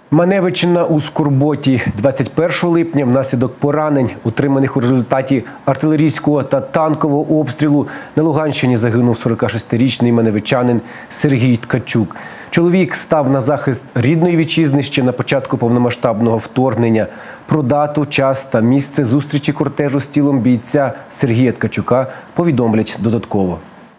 Маневичина у скорботі. 21 липня внаслідок поранень, отриманих у результаті артилерійського та танкового обстрілу, на Луганщині загинув 46-річний маневичанин Сергій Ткачук. Чоловік став на захист рідної вітчизни ще на початку повномасштабного вторгнення. Про дату, час та місце зустрічі кортежу з тілом бійця Сергія Ткачука повідомлять додатково.